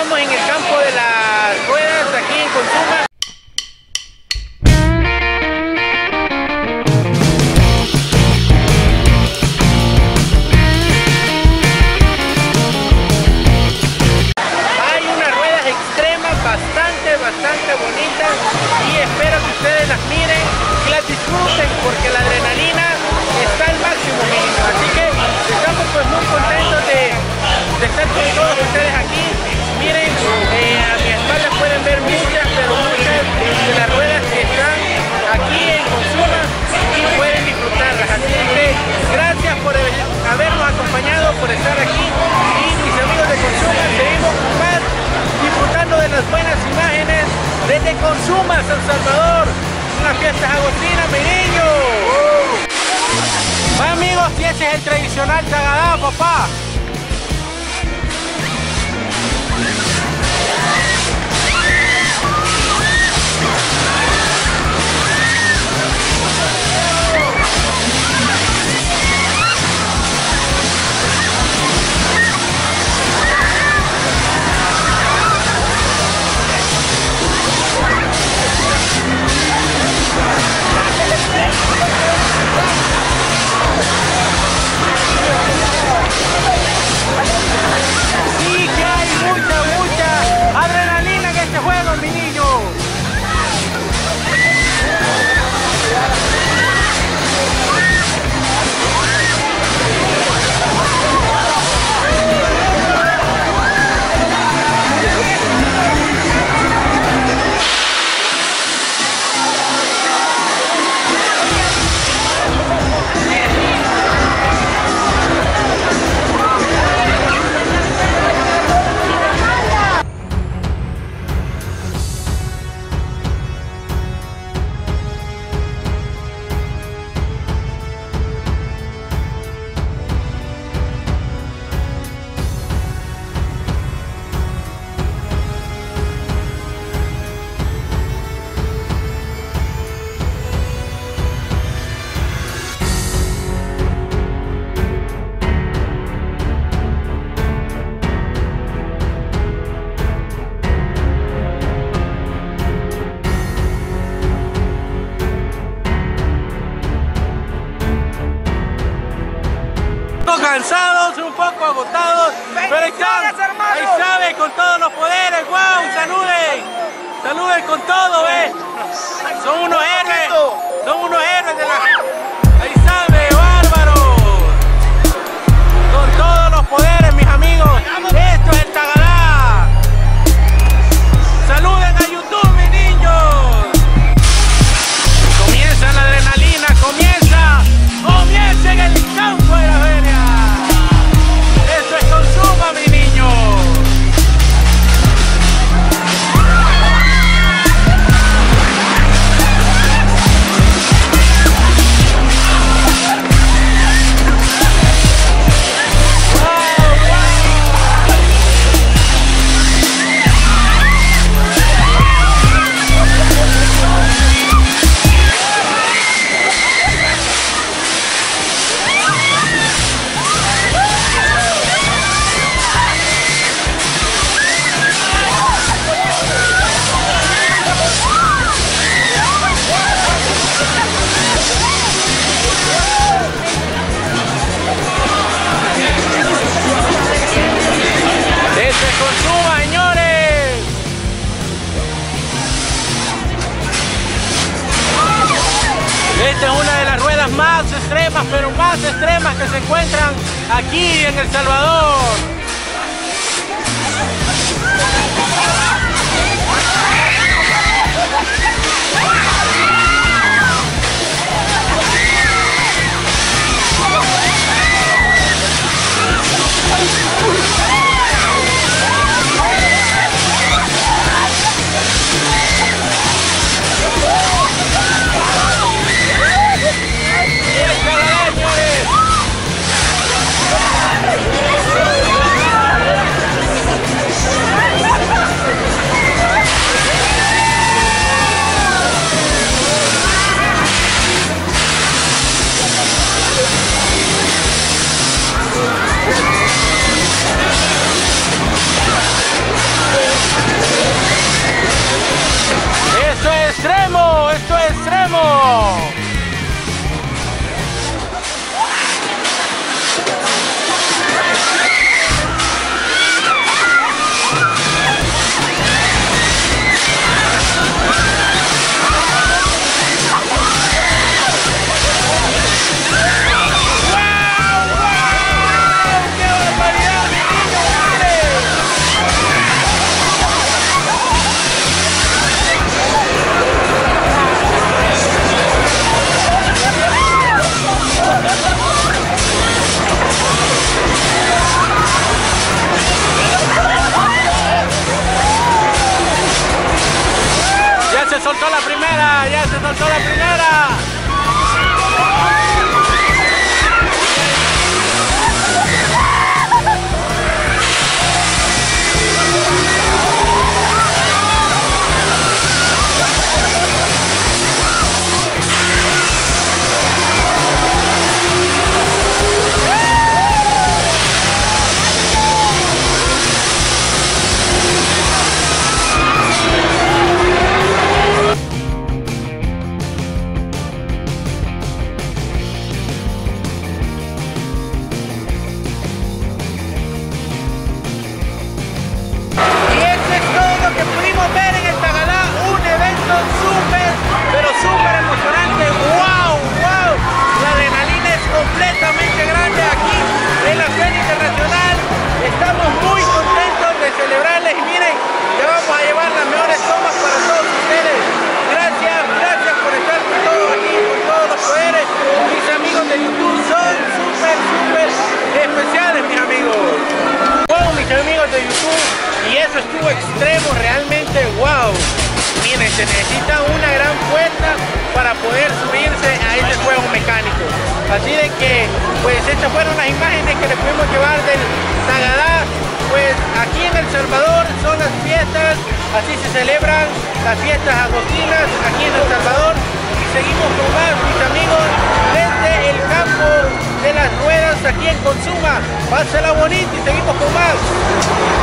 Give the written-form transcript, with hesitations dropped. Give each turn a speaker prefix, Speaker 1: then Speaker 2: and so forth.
Speaker 1: estamos en el campo de las ruedas aquí en Consuma. Hay unas ruedas extremas bastante bonitas y espero que ustedes las miren y las disfruten porque la adrenalina está al máximo, mínimo. Así que estamos pues muy contentos de estar con todos ustedes aquí. Miren, a mi espalda pueden ver muchas de las ruedas que están aquí en Consuma y pueden disfrutarlas. Así que gracias por habernos acompañado, por estar aquí, y mis amigos de Consuma, seguimos más disfrutando de las buenas imágenes desde Consuma, San Salvador, unas fiestas agostinas, mi niño. Bueno, amigos, y ese es el tradicional Tagadá, papá. Sí, que hay mucha adrenalina en este juego, mi niño. Cansados, un poco agotados, pero están, ahí saben, con todos los poderes. ¡Wow! ¡Saluden con todo! Son unos héroes de la... Ahí sabe, bárbaros, con todos los poderes, mis amigos. Esto es el Tagadá. Saluden a YouTube, mis niños. Comienza la adrenalina, comienza en el campo de la feria. Esto es Consuma, mi niño. Consuma, señores. Esta es una de las ruedas más extremas, pero más extremas que se encuentran aquí en El Salvador. ustedes. Y miren, ya vamos a llevar las mejores tomas para todos ustedes. Gracias por estar con todos aquí, con todos los poderes. Mis amigos de YouTube son súper especiales, mis amigos. Wow, mis amigos de YouTube, y eso estuvo extremo, realmente wow. Miren, se necesita una gran fuerza para poder subirse a este juego mecánico. Así de que, pues estas fueron las imágenes que les pudimos llevar del Tagadá. Pues aquí en El Salvador son las fiestas, así se celebran las fiestas agostinas aquí en El Salvador. Y seguimos con más, mis amigos, desde el campo de las ruedas aquí en Consuma. Pásala bonito y seguimos con más.